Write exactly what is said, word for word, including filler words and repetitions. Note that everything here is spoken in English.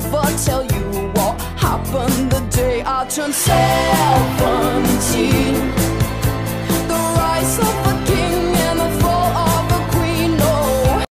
never tell you what happened the day I turned seventeen.